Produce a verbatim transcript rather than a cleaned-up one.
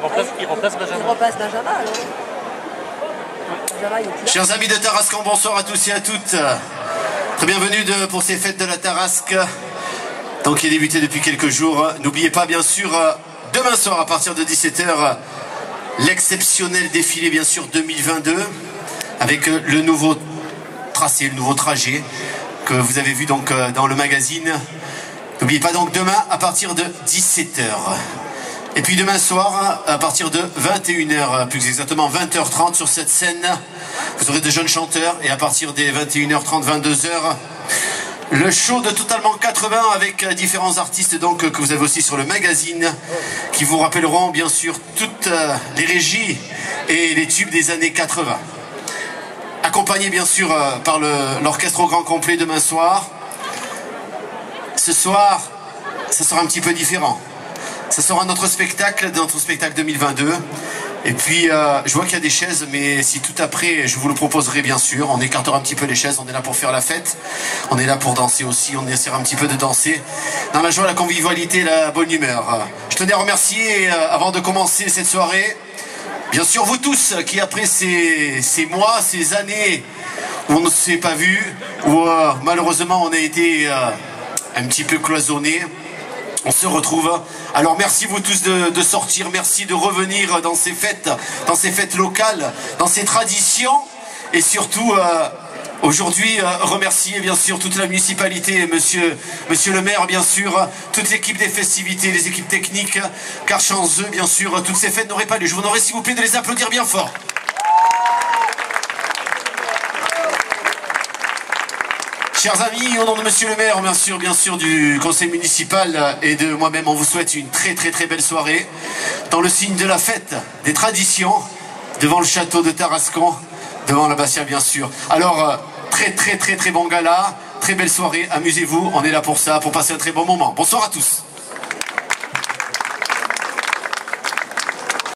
remplace, il remplace Benjamin. Il remplace Benjamin alors. Benjamin, il est plus là. Chers amis de Tarascon, bonsoir à tous et à toutes. Très bienvenue de, pour ces fêtes de la Tarasque, donc qui est débuté depuis quelques jours. N'oubliez pas bien sûr, demain soir à partir de dix-sept heures, l'exceptionnel défilé bien sûr deux mille vingt-deux, avec le nouveau tracé, le nouveau trajet que vous avez vu donc dans le magazine. N'oubliez pas donc demain à partir de dix-sept heures. Et puis demain soir, à partir de vingt et une heures, plus exactement vingt heures trente sur cette scène, vous aurez de jeunes chanteurs. Et à partir des vingt et une heures trente, vingt-deux heures, le show de Totalement quatre-vingts avec différents artistes donc que vous avez aussi sur le magazine, qui vous rappelleront bien sûr toutes les régies et les tubes des années quatre-vingts. Accompagné bien sûr par l'orchestre au grand complet demain soir. Ce soir, ça sera un petit peu différent. Ça sera notre spectacle, notre spectacle deux mille vingt-deux. Et puis, euh, je vois qu'il y a des chaises, mais si tout après, je vous le proposerai bien sûr. On écartera un petit peu les chaises, on est là pour faire la fête. On est là pour danser aussi, on essaiera un petit peu de danser dans la joie, la convivialité, la bonne humeur. Je tenais à remercier, euh, avant de commencer cette soirée, bien sûr vous tous, qui après ces, ces mois, ces années où on ne s'est pas vu, où euh, malheureusement on a été euh, un petit peu cloisonnés, on se retrouve. Alors merci vous tous de, de sortir, merci de revenir dans ces fêtes, dans ces fêtes locales, dans ces traditions. Et surtout, euh, aujourd'hui, euh, remercier bien sûr toute la municipalité, monsieur, monsieur le maire bien sûr, toute l'équipe des festivités, les équipes techniques, car sans eux bien sûr, toutes ces fêtes n'auraient pas lieu. Je vous demanderai s'il vous plaît de les applaudir bien fort. Chers amis, au nom de monsieur le maire, bien sûr, bien sûr, du conseil municipal et de moi-même, on vous souhaite une très très très belle soirée dans le signe de la fête, des traditions, devant le château de Tarascon, devant l'abbatiale bien sûr. Alors, très très très très bon gala, très belle soirée, amusez-vous, on est là pour ça, pour passer un très bon moment. Bonsoir à tous.